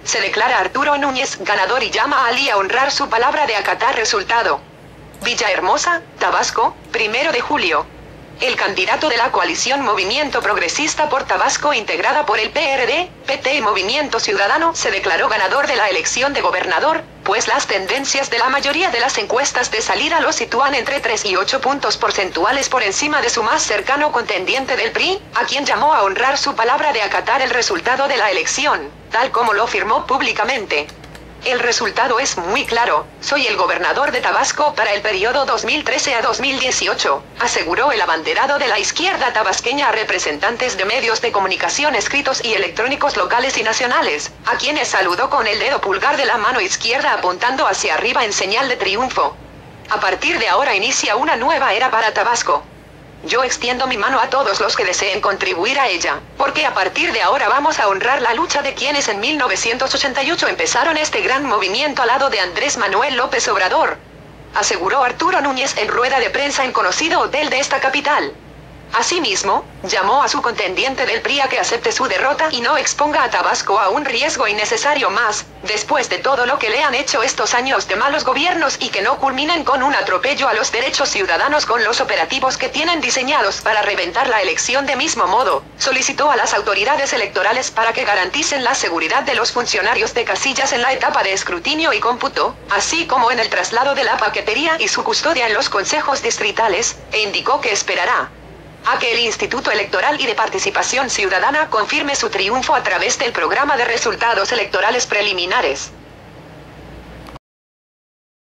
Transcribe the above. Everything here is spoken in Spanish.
Se declara Arturo Núñez ganador y llama a Ali a honrar su palabra de acatar resultado. Villahermosa, Tabasco, 1 de julio. El candidato de la coalición Movimiento Progresista por Tabasco integrada por el PRD, PT y Movimiento Ciudadano se declaró ganador de la elección de gobernador, pues las tendencias de la mayoría de las encuestas de salida lo sitúan entre 3 y 8 puntos porcentuales por encima de su más cercano contendiente del PRI, a quien llamó a honrar su palabra de acatar el resultado de la elección, tal como lo firmó públicamente. El resultado es muy claro, soy el gobernador de Tabasco para el periodo 2013 a 2018, aseguró el abanderado de la izquierda tabasqueña a representantes de medios de comunicación escritos y electrónicos locales y nacionales, a quienes saludó con el dedo pulgar de la mano izquierda apuntando hacia arriba en señal de triunfo. A partir de ahora inicia una nueva era para Tabasco. Yo extiendo mi mano a todos los que deseen contribuir a ella, porque a partir de ahora vamos a honrar la lucha de quienes en 1988 empezaron este gran movimiento al lado de Andrés Manuel López Obrador, aseguró Arturo Núñez en rueda de prensa en conocido hotel de esta capital. Asimismo, llamó a su contendiente del PRI a que acepte su derrota y no exponga a Tabasco a un riesgo innecesario más, después de todo lo que le han hecho estos años de malos gobiernos y que no culminen con un atropello a los derechos ciudadanos con los operativos que tienen diseñados para reventar la elección de mismo modo. Solicitó a las autoridades electorales para que garanticen la seguridad de los funcionarios de casillas en la etapa de escrutinio y cómputo, así como en el traslado de la paquetería y su custodia en los consejos distritales, e indicó que esperará a que el Instituto Electoral y de Participación Ciudadana confirme su triunfo a través del programa de resultados electorales preliminares.